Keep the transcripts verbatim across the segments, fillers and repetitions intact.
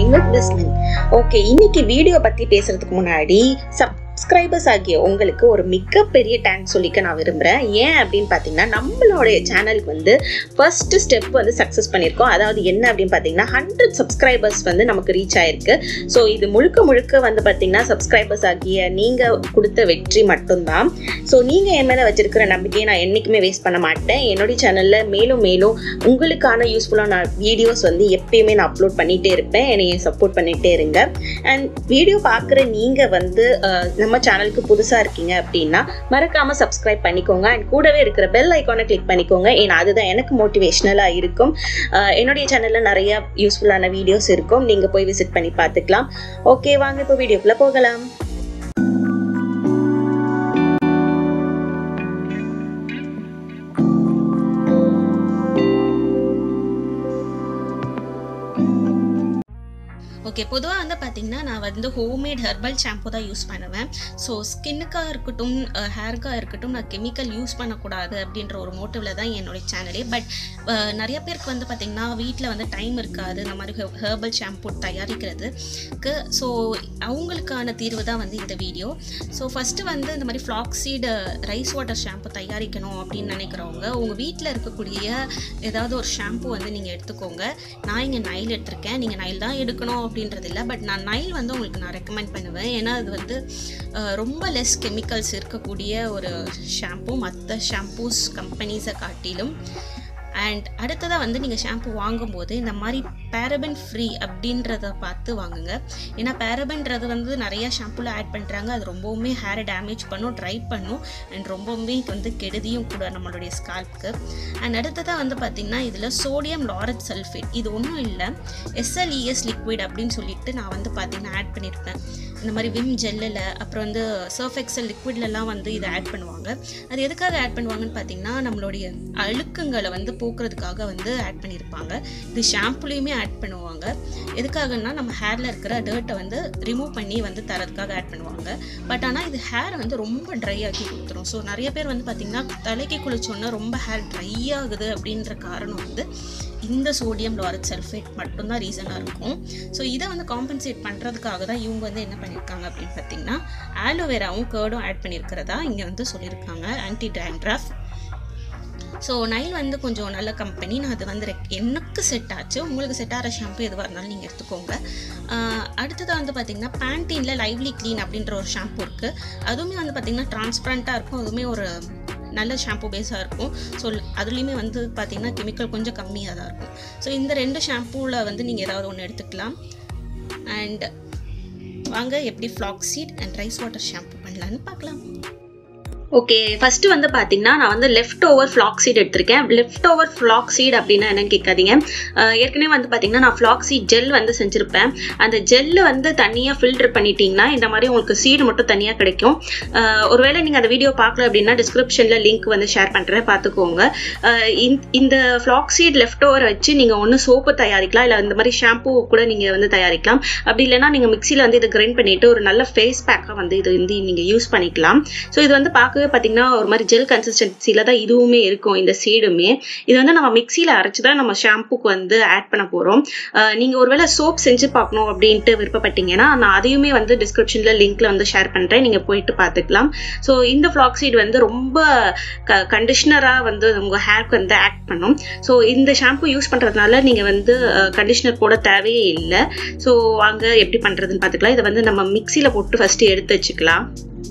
Cooking with Bismin. Okay, இன்னைக்கு video பத்தி பேசுறதுக்கு முன்னாடி சப்ஸ்கிரைபர்ஸ் ஆகிய உங்களுக்கு ஒரு மிகப்பெரிய தேங்க்ஸ் சொல்லிக்க நான் விரும்புகிறேன். ஏன் அப்படின்னு பார்த்தீங்கன்னா நம்மளுடைய சேனலுக்கு வந்து ஃபர்ஸ்ட் ஸ்டெப் வந்து சக்ஸஸ் பண்ணியிருக்கோம். அதாவது என்ன அப்படின்னு பார்த்தீங்கன்னா ஹண்ட்ரட் சப்ஸ்கிரைபர்ஸ் வந்து நமக்கு ரீச் ஆயிருக்கு. ஸோ இது முழுக்க முழுக்க வந்து பார்த்தீங்கன்னா சப்ஸ்கிரைபர்ஸ் ஆகிய நீங்கள் கொடுத்த வெற்றி மட்டும்தான். ஸோ நீங்கள் என் மேலே வச்சிருக்கிற நம்பிக்கையை நான் என்றைக்குமே வேஸ்ட் பண்ண மாட்டேன். என்னுடைய சேனலில் மேலும் மேலும் உங்களுக்கான யூஸ்ஃபுல்லான வீடியோஸ் வந்து எப்பயுமே நான் அப்லோட் பண்ணிகிட்டே இருப்பேன். என்னைய சப்போர்ட் பண்ணிகிட்டே இருங்க. அண்ட் வீடியோ பார்க்குற நீங்கள் வந்து நம்ம சேனலுக்கு புதுசாக இருக்கீங்க அப்படின்னா மறக்காமல் சப்ஸ்கிரைப் பண்ணிக்கோங்க. அண்ட் கூடவே இருக்கிற பெல் ஐக்கானை கிளிக் பண்ணிக்கோங்க. ஏன்னா அதுதான் எனக்கு மோட்டிவேஷ்னலாக இருக்கும். என்னுடைய சேனலில் நிறைய யூஸ்ஃபுல்லான வீடியோஸ் இருக்கும். நீங்கள் போய் விசிட் பண்ணி பார்த்துக்கலாம். ஓகே, வாங்க இப்போ வீடியோக்குள்ளே போகலாம். ஓகே, பொதுவாக வந்து பார்த்திங்கன்னா நான் வந்து ஹோம்மேட் ஹெர்பல் ஷாம்பு தான் யூஸ் பண்ணுவேன். ஸோ ஸ்கின்னுக்காக இருக்கட்டும் ஹேருக்காக இருக்கட்டும் நான் கெமிக்கல் யூஸ் பண்ணக்கூடாது அப்படின்ற ஒரு மோட்டிவில் தான் என்னுடைய சேனலே. பட் நிறைய பேருக்கு வந்து பார்த்திங்கன்னா வீட்டில் வந்து டைம் இருக்காது இந்த மாதிரி ஹெர்பல் ஷாம்பு தயாரிக்கிறதுக்கு. ஸோ அவங்களுக்கான தீர்வு தான் வந்து இந்த வீடியோ. ஸோ ஃபஸ்ட்டு வந்து இந்த மாதிரி ஃப்ளாக்ஸீடு ரைஸ் வாட்டர் ஷாம்பு தயாரிக்கணும் அப்படின்னு நினைக்கிறவங்க உங்கள் வீட்டில் இருக்கக்கூடிய ஏதாவது ஒரு ஷாம்பு வந்து நீங்கள் எடுத்துக்கோங்க. நான் இங்கே நைல் எடுத்திருக்கேன். நீங்கள் நைல் தான் எடுக்கணும் அப்படின்றது இல்லை. பட் நான் நைல் வந்து உங்களுக்கு நான் ரெக்கமெண்ட் பண்ணுவேன். ஏன்னா அது வந்து ரொம்ப லெஸ் கெமிக்கல்ஸ் இருக்கக்கூடிய ஒரு ஷாம்பு மற்ற ஷாம்பூஸ் கம்பெனிஸை காட்டிலும். அண்ட் அடுத்ததாக வந்து நீங்கள் ஷாம்பு வாங்கும்போது இந்த மாதிரி பேரபன் ஃப்ரீ அப்படின்றத பார்த்து வாங்குங்க. ஏன்னா பேரபன்றது வந்து நிறையா ஷாம்புவில் ஆட் பண்ணுறாங்க. அது ரொம்பவுமே ஹேரை டேமேஜ் பண்ணும், ட்ரை பண்ணும், அண்ட் ரொம்பவுமே வந்து கெடுதியும் கூட நம்மளுடைய ஸ்கால்ப்க்கு. அண்ட் அடுத்ததாக வந்து பார்த்திங்கன்னா இதில் சோடியம் லாரட் சல்ஃபேட் இது ஒன்றும் இல்லை, எஸ்எல்இஎஸ் லிக்விட் அப்படின்னு சொல்லிட்டு நான் வந்து பார்த்திங்கன்னா ஆட் பண்ணியிருப்பேன். இந்த மாதிரி விம் ஜெல்லில் அப்புறம் வந்து சர்ஃப் எக்ஸல் லிக்விட்லலாம் வந்து இதை ஆட் பண்ணுவாங்க. அது எதுக்காக ஆட் பண்ணுவாங்கன்னு பார்த்தீங்கன்னா நம்மளுடைய அழுக்குங்களை வந்து போக்குறதுக்காக வந்து ஆட் பண்ணியிருப்பாங்க. இது ஷாம்புலேயுமே ஆட் பண்ணுவாங்க. எதுக்காகன்னா நம்ம ஹேரில் இருக்கிற டர்ட்டை வந்து ரிமூவ் பண்ணி வந்து தரதுக்காக ஆட் பண்ணுவாங்க. பட் ஆனால் இது ஹேரை வந்து ரொம்ப ட்ரை ஆக்கி கொடுத்துரும். ஸோ நிறைய பேர் வந்து பார்த்திங்கன்னா தலைக்கு குளிச்சோன்னா ரொம்ப ஹேர் ட்ரை ஆகுது அப்படின்ற காரணம் வந்து இந்த சோடியம் லாரட் சல்ஃபேட் மட்டும்தான் ரீசனாக இருக்கும். ஸோ இதை வந்து காம்பன்சேட் பண்ணுறதுக்காக தான் இவங்க வந்து என்ன பண்ணியிருக்காங்க அப்படின்னு பார்த்தீங்கன்னா ஆலோவேராவும் கேர்டும் ஆட் பண்ணியிருக்கிறதா இங்கே வந்து சொல்லியிருக்காங்க. Anti dandruff. ஸோ நைல் வந்து கொஞ்சம் நல்ல கம்பெனி. நான் அது வந்து எனக்கு செட் ஆச்சு. உங்களுக்கு செட் ஆகிற ஷாம்பு எதுவாக இருந்தாலும் நீங்கள் எடுத்துக்கோங்க. அடுத்ததாக வந்து பார்த்திங்கன்னா பேண்டீனில் லைவ்லி க்ளீன் அப்படின்ற ஒரு ஷாம்பு இருக்குது. அதுவுமே வந்து பார்த்திங்கன்னா டிரான்ஸ்பரண்ட்டாக இருக்கும். அதுவுமே ஒரு நல்ல ஷாம்பு பேஸாக இருக்கும். ஸோ அதுலேயுமே வந்து பார்த்திங்கன்னா கெமிக்கல் கொஞ்சம் கம்மியாக தான் இருக்கும். ஸோ இந்த ரெண்டு ஷாம்பூவில் வந்து நீங்கள் ஏதாவது ஒன்று எடுத்துக்கலாம். அண்ட் வாங்க எப்படி flaxseed and rice water shampoo பண்ணலான்னு பார்க்கலாம். ஓகே, ஃபஸ்ட்டு வந்து பார்த்தீங்கன்னா நான் வந்து லெஃப்ட் ஓவர் ஃப்ளாக்ஸீட் எடுத்திருக்கேன். லெஃப்ட் ஓவர் ஃப்ளாக்ஸீட் அப்படின்னா என்னன்னு கேட்காதீங்க. ஏற்கனவே வந்து பார்த்தீங்கன்னா நான் ஃப்ளாக்ஸீட் ஜெல் வந்து செஞ்சுருப்பேன். அந்த ஜெல்லு வந்து தனியாக ஃபில்டர் பண்ணிட்டீங்கன்னா இந்த மாதிரி உங்களுக்கு சீடு மட்டும் தனியாக கிடைக்கும். ஒருவேளை நீங்கள் அந்த வீடியோ பார்க்கல அப்படின்னா டிஸ்கிரிப்ஷனில் லிங்க் வந்து ஷேர் பண்ணுறேன், பார்த்துக்கோங்க. இந்த ஃப்ளாக்ஸீட் லெஃப்ட் ஓவர் வச்சு நீங்கள் ஒன்று சோப்பு தயாரிக்கலாம், இல்லை இந்த மாதிரி ஷாம்பூ கூட நீங்கள் வந்து தயாரிக்கலாம். அப்படி இல்லைனா நீங்கள் மிக்சியில் வந்து இதை கிரைண்ட் பண்ணிவிட்டு ஒரு நல்ல ஃபேஸ் பேக்காக வந்து இது வந்து நீங்கள் யூஸ் பண்ணிக்கலாம். ஸோ இது வந்து பார்க்க பார்த்தீங்கன்னா ஒரு மாதிரி ஜெல் கன்சிஸ்டன்சில தான் இதுவுமே இருக்கும். இந்த சீடுமே இது வந்து நம்ம மிக்சியில அரைச்சு தான் நம்ம ஷாம்புக்கு வந்து ஆட் பண்ண போறோம். நீங்க ஒருவேளை சோப் செஞ்சு பார்க்கணும் அப்படின்ட்டு விருப்பப்பட்டீங்கன்னா நான் அதையுமே வந்து டிஸ்கிரிப்ஷன்ல லிங்க்ல வந்து ஷேர் பண்றேன், நீங்க போயிட்டு பார்த்துக்கலாம். ஸோ இந்த ஃப்ளாக்ஸீட் வந்து ரொம்ப கண்டிஷனரா வந்து உங்க ஹேருக்கு வந்து ஆக்ட் பண்ணும். ஸோ இந்த ஷாம்பு யூஸ் பண்றதுனால நீங்க வந்து கண்டிஷனர் போட தேவையே இல்லை. ஸோ வாங்க எப்படி பண்றதுன்னு பார்த்துக்கலாம். இதை வந்து நம்ம மிக்சியில போட்டு ஃபர்ஸ்ட் எடுத்து வச்சுக்கலாம்.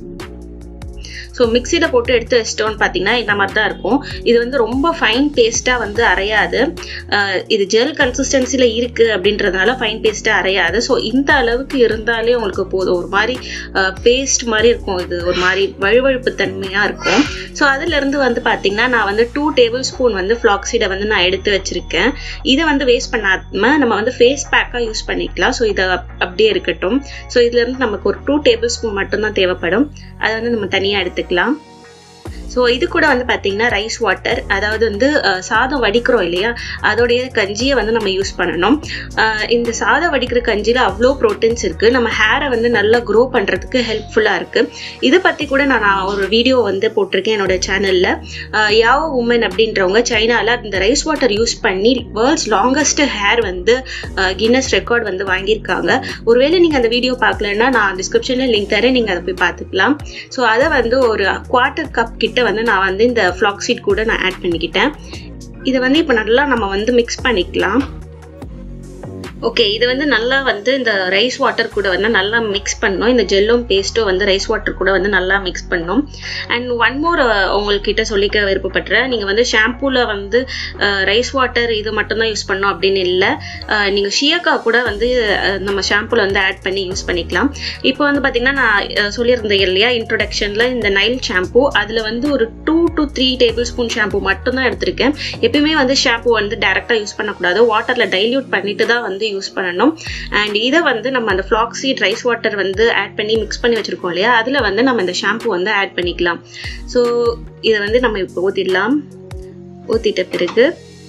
ஸோ மிக்சியில் போட்டு எடுத்து வச்சிட்டோன்னு பார்த்தீங்கன்னா இந்த மாதிரி தான் இருக்கும். இது வந்து ரொம்ப ஃபைன் பேஸ்ட்டாக வந்து அரையாது. இது ஜெல் கன்சிஸ்டன்சியில் இருக்குது அப்படின்றதுனால ஃபைன் பேஸ்ட்டாக அரையாது. ஸோ இந்த அளவுக்கு இருந்தாலே உங்களுக்கு போதும். ஒரு மாதிரி பேஸ்ட் மாதிரி இருக்கும். இது ஒரு மாதிரி வழுவழுப்பு தன்மையாக இருக்கும். ஸோ அதிலிருந்து வந்து பார்த்தீங்கன்னா நான் வந்து டூ டேபிள் ஸ்பூன் வந்து ஃப்ளாக்ஸீடை வந்து நான் எடுத்து வச்சுருக்கேன். இதை வந்து வேஸ்ட் பண்ணாமல் நம்ம வந்து ஃபேஸ் பேக்காக யூஸ் பண்ணிக்கலாம். ஸோ இதை அப்படியே இருக்கட்டும். ஸோ இதுலேருந்து நமக்கு ஒரு டூ டேபிள் ஸ்பூன் மட்டும்தான் தேவைப்படும். அதை வந்து நம்ம தனியாக எடுத்துக்கலாம். ஸோ இது கூட வந்து பார்த்தீங்கன்னா ரைஸ் வாட்டர், அதாவது வந்து சாதம் வடிக்கிறோம் இல்லையா, அதோடைய கஞ்சியை வந்து நம்ம யூஸ் பண்ணணும். இந்த சாதம் வடிக்கிற கஞ்சியில் அவ்வளோ ப்ரோட்டீன்ஸ் இருக்குது, நம்ம ஹேரை வந்து நல்லா க்ரோ பண்ணுறதுக்கு ஹெல்ப்ஃபுல்லாக இருக்குது. இதை பற்றி கூட நான் ஒரு வீடியோ வந்து போட்டிருக்கேன் என்னோட சேனலில். யாவோ உமன் அப்படின்றவங்க சைனாவில் இந்த ரைஸ் வாட்டர் யூஸ் பண்ணி வேர்ல்ட்ஸ் லாங்கஸ்ட் ஹேர் வந்து கின்னஸ் ரெக்கார்ட் வந்து வாங்கியிருக்காங்க. ஒருவேளை நீங்கள் அந்த வீடியோ பார்க்கலன்னா நான் டிஸ்கிரிப்ஷனில் லிங்க் தரேன், நீங்கள் அதை போய் பார்த்துக்கலாம். ஸோ அதை வந்து ஒரு குவார்ட்டர் கப் கிட்ட வந்து நான் வந்து இந்த ஃப்ளாக்ஸீட் கூட நான் ஆட் பண்ணிக்கிட்டேன். இதை வந்து இப்போ நல்லா நம்ம வந்து மிக்ஸ் பண்ணிக்கலாம். ஓகே, இது வந்து நல்லா வந்து இந்த ரைஸ் வாட்டர் கூட வந்து நல்லா மிக்ஸ் பண்ணணும். இந்த ஜெல்லும் பேஸ்ட்டும் வந்து ரைஸ் வாட்டர் கூட வந்து நல்லா மிக்ஸ் பண்ணணும். அண்ட் ஒன் மோர் உங்கள்கிட்ட சொல்லிக்க விருப்பப்படுறேன், நீங்கள் வந்து ஷாம்பூவில் வந்து ரைஸ் வாட்டர் இது மட்டும்தான் யூஸ் பண்ணணும் அப்படின்னு இல்லை. நீங்கள் ஷியக்கா கூட வந்து நம்ம ஷாம்பூவில் வந்து ஆட் பண்ணி யூஸ் பண்ணிக்கலாம். இப்போ வந்து பார்த்திங்கன்னா நான் சொல்லியிருந்தேன் இல்லையா இன்ட்ரொடக்ஷனில், இந்த நைல் ஷாம்பூ அதில் வந்து ஒரு two to three tablespoon shampoo மட்டும்தான் எடுத்திருக்கேன். எப்பயுமே வந்து ஷாம்பூ வந்து டைரெக்டாக யூஸ் பண்ணக்கூடாது, வாட்டரில் டைல்யூட் பண்ணிட்டு தான் வந்து யூஸ் பண்ணணும். அண்ட் இதை வந்து நம்ம அந்த ஃப்ளாக்ஸீட் ரைஸ் வாட்டர் வந்து ஆட் பண்ணி மிக்ஸ் பண்ணி வச்சிருக்கோம் இல்லையா, அதில் வந்து நம்ம இந்த ஷாம்பூ வந்து ஆட் பண்ணிக்கலாம். ஸோ இதை வந்து நம்ம இப்போ ஊற்றிடலாம். ஊற்றிட்ட பிறகு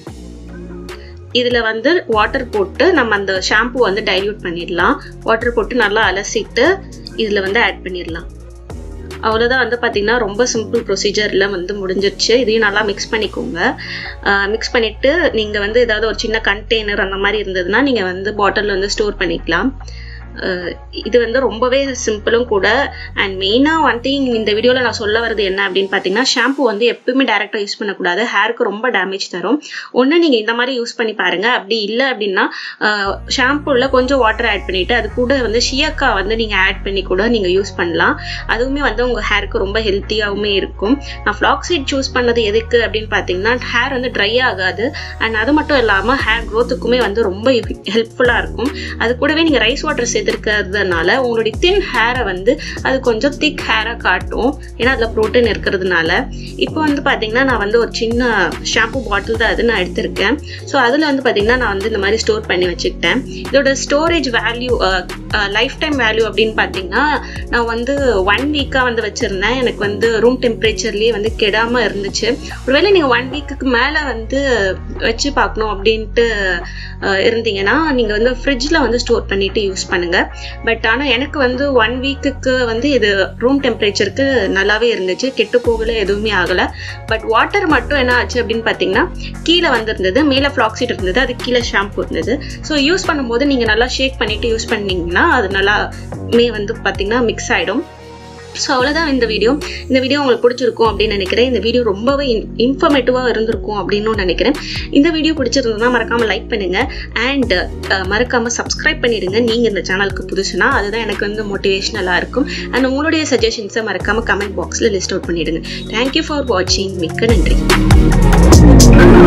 இதில் வந்து வாட்டர் போட்டு நம்ம அந்த ஷாம்பூ வந்து டைல்யூட் பண்ணிடலாம். வாட்டர் போட்டு நல்லா அலசிட்டு இதில் வந்து ஆட் பண்ணிடலாம். அவ்வளோதான் வந்து பார்த்திங்கன்னா ரொம்ப சிம்பிள் ப்ரொசீஜரில் வந்து முடிஞ்சிருச்சு. இதையும் நல்லா மிக்ஸ் பண்ணிக்கோங்க. மிக்ஸ் பண்ணிவிட்டு நீங்கள் வந்து ஏதாவது ஒரு சின்ன கண்டெய்னர் அந்த மாதிரி இருந்ததுன்னா நீங்கள் வந்து பாட்டிலில் வந்து ஸ்டோர் பண்ணிக்கலாம். இது வந்து ரொம்பவே சிம்பிளும் கூட. அண்ட் மெயினாக ஒன் திங் இந்த வீடியோவில் நான் சொல்ல வரது என்ன அப்படின்னு பார்த்தீங்கன்னா, ஷாம்பூ வந்து எப்பவுமே டேரெக்டாக யூஸ் பண்ணக்கூடாது, ஹேருக்கு ரொம்ப டேமேஜ் தரும். ஒன்று நீங்கள் இந்த மாதிரி யூஸ் பண்ணி பாருங்கள். அப்படி இல்லை அப்படின்னா ஷாம்பூவில் கொஞ்சம் வாட்டர் ஆட் பண்ணிவிட்டு அது கூட வந்து ஷியக்கா வந்து நீங்கள் ஆட் பண்ணி கூட நீங்கள் யூஸ் பண்ணலாம். அதுவுமே வந்து உங்கள் ஹேருக்கு ரொம்ப ஹெல்த்தியாகவுமே இருக்கும். நான் ஃப்ளாக்ஸீட் சூஸ் பண்ணது எதுக்கு அப்படின்னு பார்த்தீங்கன்னா, ஹேர் வந்து ட்ரை ஆகாது. அண்ட் அது மட்டும் இல்லாமல் ஹேர் க்ரோத்துக்குமே வந்து ரொம்ப ஹெல்ப்ஃபுல்லாக இருக்கும். அது கூடவே நீங்கள் ரைஸ் வாட்டர் இருக்கிறதுனால உங்களுடைய தின் ஹேரை வந்து அது கொஞ்சம் திக் ஹேரை காட்டும், ஏன்னா அதில் ப்ரோட்டீன் இருக்கிறதுனால. இப்போ வந்து பார்த்தீங்கன்னா நான் வந்து ஒரு சின்ன ஷாம்பூ பாட்டில் தான் அது நான் எடுத்திருக்கேன். ஸோ அதில் வந்து பார்த்தீங்கன்னா நான் வந்து இந்த மாதிரி ஸ்டோர் பண்ணி வச்சுக்கிட்டேன். இதோட storage value lifetime value அப்படின்னு பார்த்தீங்கன்னா, நான் வந்து ஒன் வீக்காக வந்து வச்சுருந்தேன். எனக்கு வந்து ரூம் டெம்பரேச்சர்லேயே வந்து கெடாமல் இருந்துச்சு. ஒருவேளை நீங்கள் ஒன் வீக்குக்கு மேலே வந்து வச்சு பார்க்கணும் அப்படின்ட்டு இருந்தீங்கன்னா நீங்கள் வந்து ஃப்ரிட்ஜில் வந்து ஸ்டோர் பண்ணிவிட்டு யூஸ் பண்ணுங்கள். பட் ஆனால் எனக்கு வந்து ஒன் வீக்குக்கு வந்து இது ரூம் டெம்பரேச்சருக்கு நல்லாவே இருந்துச்சு, கெட்டு போகல, எதுவுமே ஆகலை. பட் வாட்டர் மட்டும் என்ன ஆச்சு அப்படின்னு பார்த்தீங்கன்னா, கீழே வந்துருந்தது, மேலே ஃப்ளாக்ஸீட் இருந்தது, அது கீழே ஷாம்பூ இருந்தது. ஸோ யூஸ் பண்ணும்போது நீங்கள் நல்லா ஷேக் பண்ணிவிட்டு யூஸ் பண்ணிங்கன்னா அது நல்லா மே வந்து பார்த்தீங்கன்னா மிக்ஸ் ஆகிடும். ஸோ அவ்வளோதான் இந்த வீடியோ. இந்த வீடியோ உங்களுக்கு பிடிச்சிருக்கும் அப்படின்னு நினைக்கிறேன். இந்த வீடியோ ரொம்பவே இன்ஃபர்மேட்டிவாக இருந்திருக்கும் அப்படின்னு நினைக்கிறேன். இந்த வீடியோ பிடிச்சிருந்ததுன்னா மறக்காமல் லைக் பண்ணுங்கள் அண்ட் மறக்காமல் சப்ஸ்கிரைப் பண்ணிடுங்க. நீங்கள் இந்த சேனலுக்கு புதுசுனா அதுதான் எனக்கு வந்து மோட்டிவேஷனலாக இருக்கும். அண்ட் உங்களுடைய சஜஷன்ஸை மறக்காமல் கமெண்ட் பாக்ஸில் லிஸ்ட் அவுட் பண்ணிவிடுங்க. தேங்க்யூ ஃபார் வாட்சிங். மிக்க நன்றி.